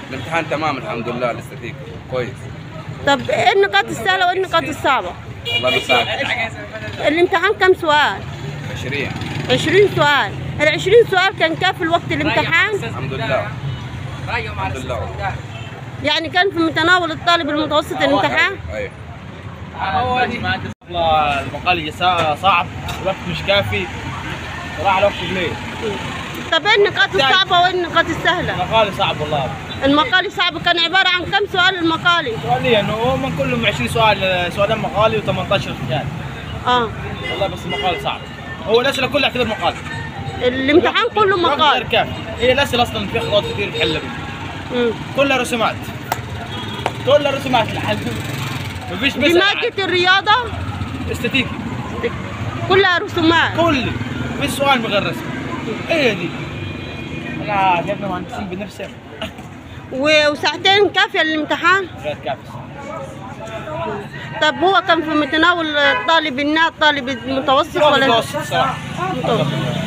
الامتحان تمام الحمد لله، الاستاتيك كويس. طب ايه النقاط السهله وايه النقاط الصعبه؟ الله يساعدك. الامتحان كم سؤال؟ 20. 20 سؤال. ال 20 سؤال كان كافي لوقت الامتحان؟ الحمد لله. الحمد لله. يعني كان في متناول الطالب المتوسط الامتحان؟ ايوه. المقال صعب، الوقت مش كافي، راح الوقت قليل. طب ايه النقاط الصعبه وايه النقاط السهله؟ المقال صعب والله. المقالي صعب، كان عباره عن كم سؤال المقالي؟ سؤاليا هم كلهم 20 سؤال، سؤالين مقالي و18 اختياري. والله بس المقال صعب، هو الاسئله كلها اعتبر مقال. الامتحان كله مقال غير كافي، هي الاسئله اصلا في خطوات كثير تحل بها. كلها رسومات، كلها رسومات الحل. مفيش بس بمادة الرياضة استاتيكي كلها رسومات، كل مش سؤال من غير رسم. ايه دي؟ انا جبنا مهندسين بنفسهم. وساعتين كافية للامتحان؟ غير كافي. طب هو كان في متناول الطالب الطالب المتوسط ولا؟ متوسط صراحة.